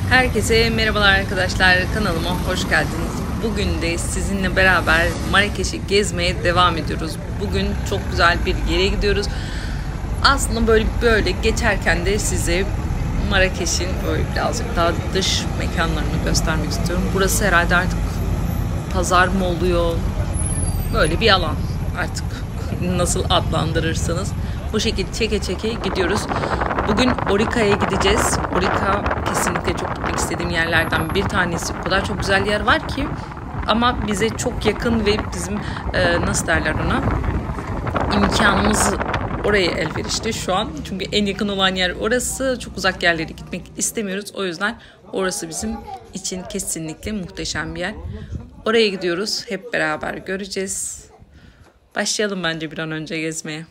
Herkese merhabalar arkadaşlar, kanalıma hoş geldiniz. Bugün de sizinle beraber Marrakeş'i gezmeye devam ediyoruz. Bugün çok güzel bir yere gidiyoruz. Aslında böyle geçerken de size Marrakeş'in böyle birazcık daha dış mekanlarını göstermek istiyorum. Burası herhalde artık pazar mı oluyor? Böyle bir alan artık, nasıl adlandırırsanız. Bu şekilde çeke çeke gidiyoruz. Bugün Orica'ya gideceğiz. Orica kesinlikle çok gitmek istediğim yerlerden bir tanesi. O kadar çok güzel yer var ki, ama bize çok yakın ve bizim nasıl derler ona, imkanımız oraya elverişli şu an. Çünkü en yakın olan yer orası. Çok uzak yerlere gitmek istemiyoruz. O yüzden orası bizim için kesinlikle muhteşem bir yer. Oraya gidiyoruz. Hep beraber göreceğiz. Başlayalım bence bir an önce gezmeye.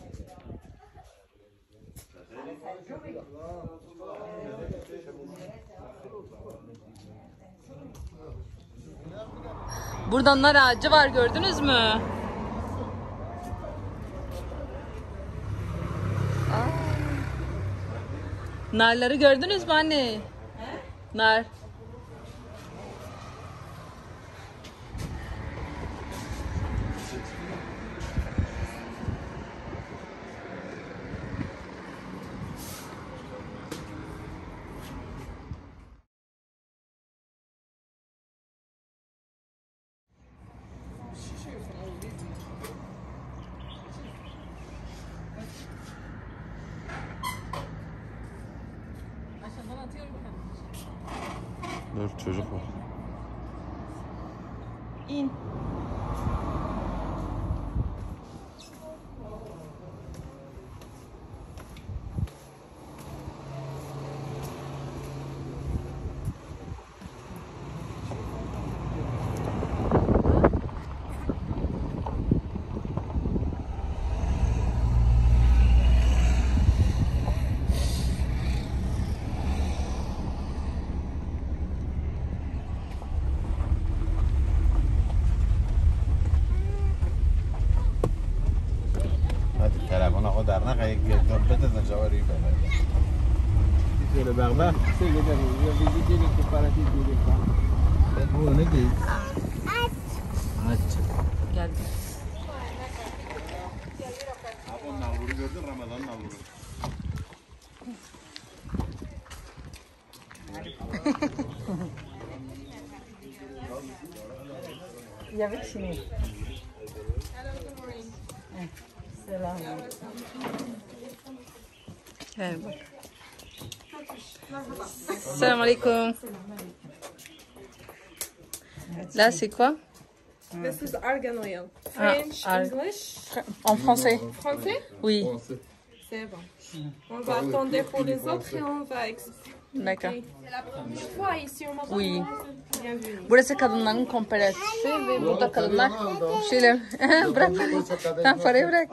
Burada nar ağacı var, gördünüz mü? Narları gördünüz mü anne? Nar. Dur, çocuk var. İn. Le barbare, c'est le dernier. Il a visité les coopératives d'éléphants. Bu ne değil? Aç. Geldi. Abi navuru gördün, Ramazan navuru. Yavik şimdi. Selam. Evet. Salam alaikum. Là, c'est quoi? This is argan oil. French, English. En français? Français? Oui. C'est bon. On va attendre pour les autres et on va expliquer. D'accord. C'est la première fois ici au Maroc. Oui. Bienvenue. Burası kadınların kooperatifi ve burada kadınlar şeyler bırak parayı. Tam parayı bırak.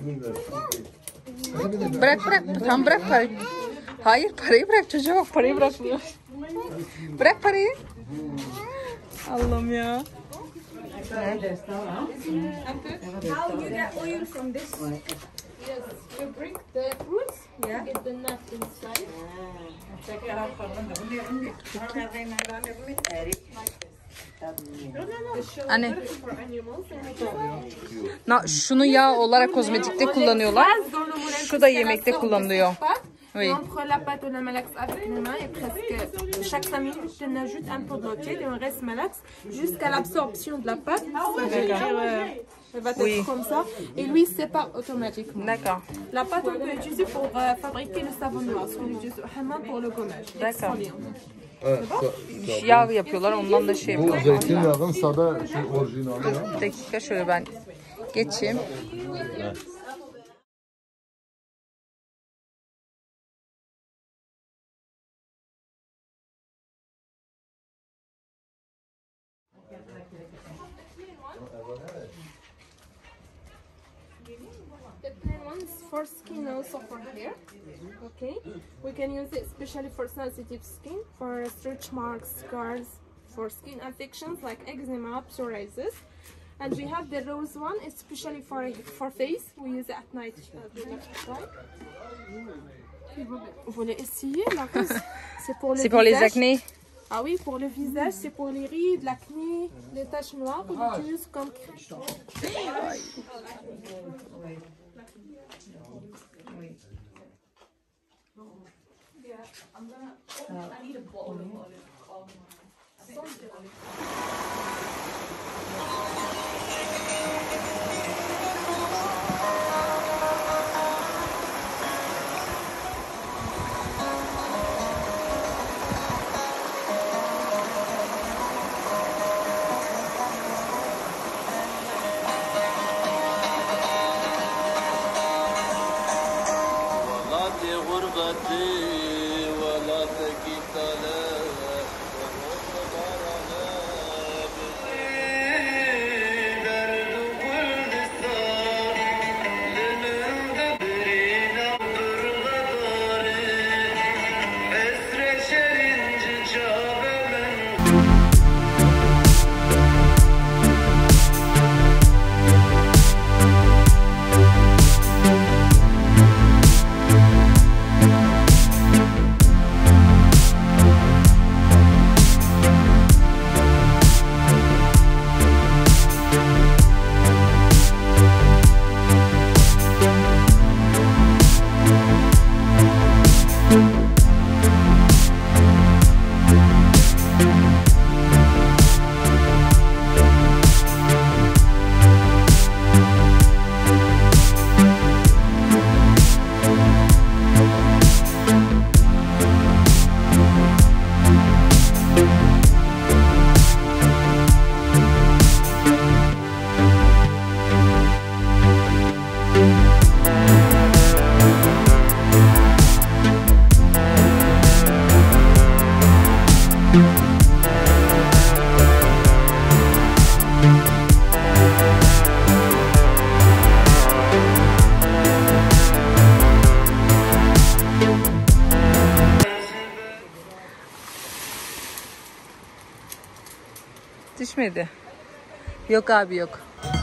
Bırak. Tam bırak parayı. Hayır, parayı bırak, çocuğa bak, parayı bırakmıyor. Bırak parayı. Allah'ım ya. Un peu. How you get oil from this? Yes, you break the fruits, you get the nut inside. Anne. For animals. Şunu yağ olarak kozmetikte kullanıyorlar. Şu da yemekte kullanılıyor. Oui. On prend la pâte au malax avec les mains et presque chaque 5 minutes, on ajoute un peu d'eau tiède et on reste malax jusqu'à l'absorption de la pâte. Elle va être comme ça et lui sépare automatiquement. D'accord. La pâte on peut utiliser pour fabriquer le savon noir, on l'utilise au hammam pour le gommage. D'accord. Yağ yapıyorlar, ondan da şey Bu yapıyorlar. zeytinyağının sada orijinali ya. Bir dakika, şöyle ben geçeyim. The plain one is for skin, also for hair. Okay, we can use it especially for sensitive skin, for stretch marks, scars, for skin infections like eczema, psoriasis. And we have the rose one, especially for face. We use it at night. Vous voulez essayer la rose? c'est pour le C'est pour les visage. acnés. Ah oui, pour le visage, c'est pour les rides, l'acné, les taches noires, on utilise comme crème. Düşmedi. Yok abi yok.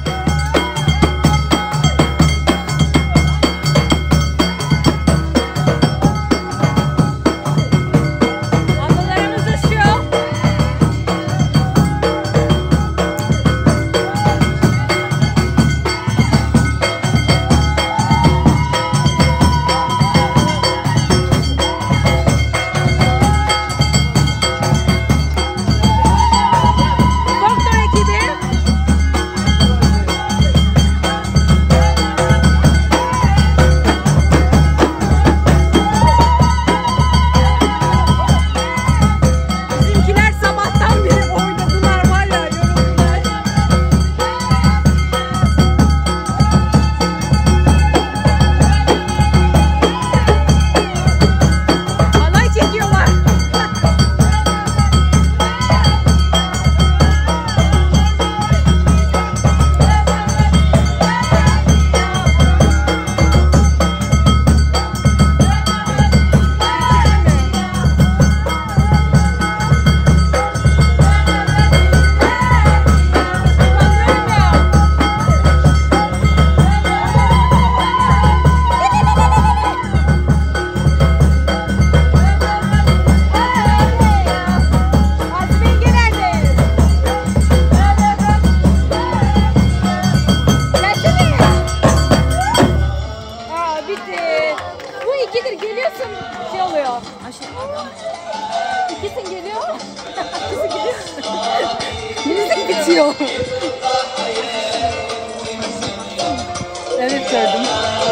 Evet gördüm.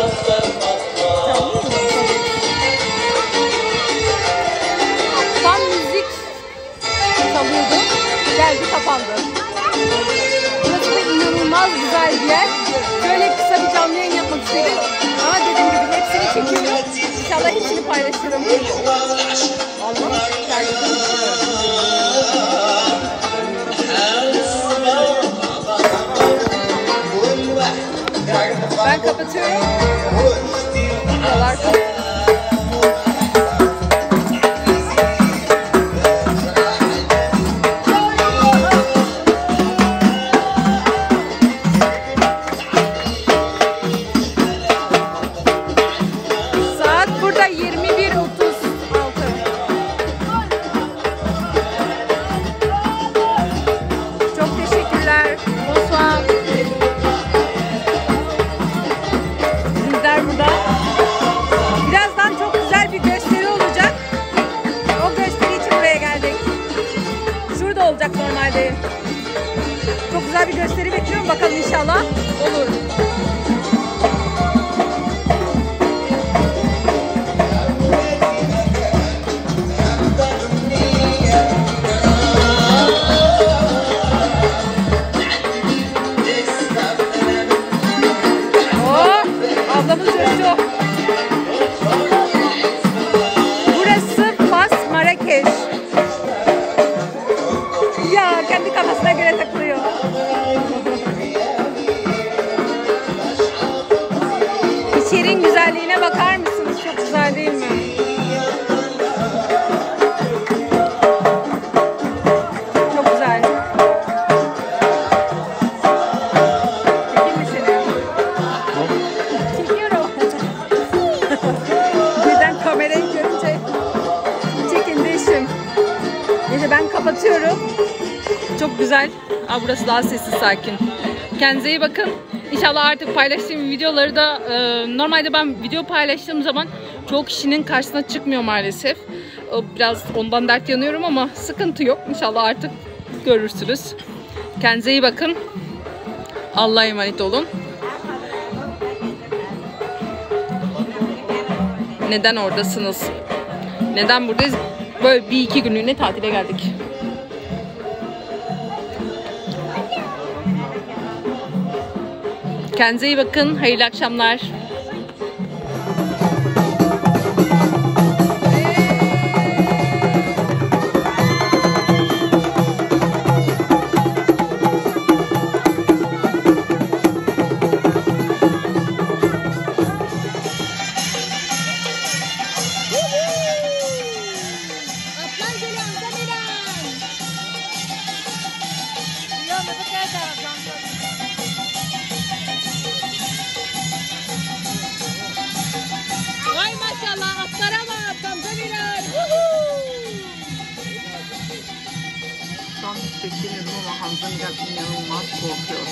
Tam müzik çalıyordu. Geldi kapandı. Burası da inanılmaz güzel bir yer. Böyle kısa bir canlı yayın yapmak istedim. Ama dediğim gibi hepsini çekiyorum. İnşallah hepsini paylaşırım. Allah ben kapatıyorum. Buralar saat burada 21:36. olacak normalde. Çok güzel bir gösteri bekliyorum. Bakalım inşallah olur. Ablamız coştu. Burası Fas, Marrakeş. Ya kendi kafasına göre takılıyor. İçerinin güzelliğine bakar mısınız? Çok güzel değil mi? Çok güzel. Çekeyim mi seni? Çekiyorum. Birden kamerayı görünce çekindiğim. Neyse ben kapatıyorum. Çok güzel. Aa, burası daha sessiz, sakin. Kendinize iyi bakın. İnşallah artık paylaştığım videoları da normalde ben video paylaştığım zaman çoğu kişinin karşısına çıkmıyor maalesef. Biraz ondan dert yanıyorum ama sıkıntı yok. İnşallah artık görürsünüz. Kendinize iyi bakın. Allah'a emanet olun. Neden oradasınız? Neden buradayız? Böyle bir iki günlüğüne tatile geldik. Kendinize iyi bakın. Hayırlı akşamlar. Şu an hiç beklemiyordum ama Hamza Miran inanılmaz korkuyor.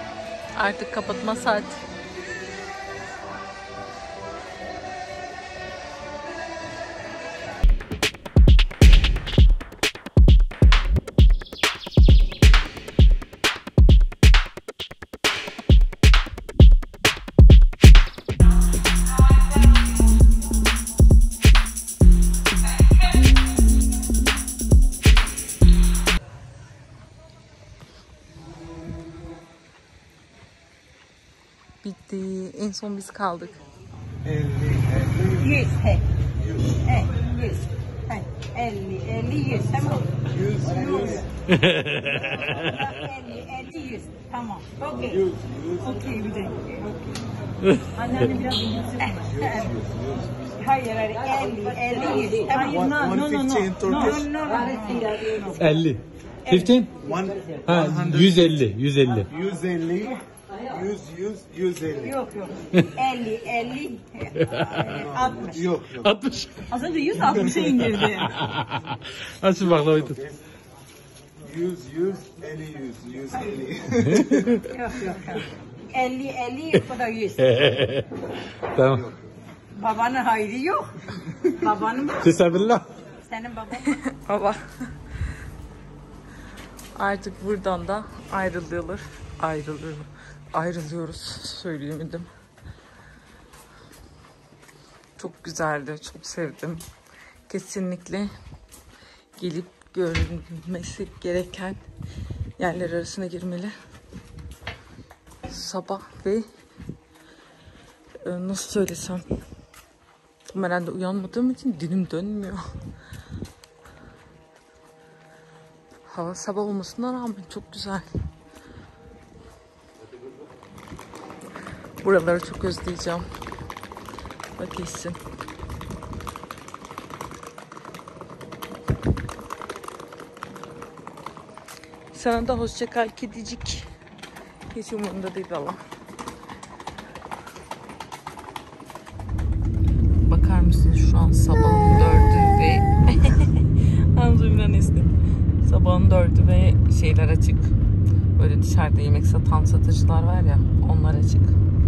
Artık kapatma saati. son biz kaldık. 100 he. 100. 50 100 tamam. 100 50 100 tamam. Okey. Okey bir de. Anneanne biraz İngilizce konuşuyor. Hayır 50 100 tamam. No. 50. 15? Ha, 150. 150. 150, 150. Yok. 50 60. Yok. 60. Az önce 160'a indirdi. Aç şu baklavayı tut. 100, 50, 150. Yok. 50 o da 100. Tamam. Babanın hayrı yok. Babanın Teşekkürler. senin baban. Baba. Artık buradan da ayrılıyoruz. Söyleyemedim. Çok güzeldi. Çok sevdim. Kesinlikle gelip görülmesi gereken yerler arasına girmeli. Sabah ve nasıl söylesem, tam herhalde uyanmadığım için dilim dönmüyor. Hava sabah olmasına rağmen çok güzel. Buraları çok özleyeceğim. Bak iyisin. Sana da hoşça kal kedicik. Hiç umurumda değil valla. Bakar mısınız şu an sabahın 4'ü ve Anzum'dan istim. Sabahın 4'ü ve şeyler açık. Böyle dışarıda yemek satan satıcılar var ya, onlar açık.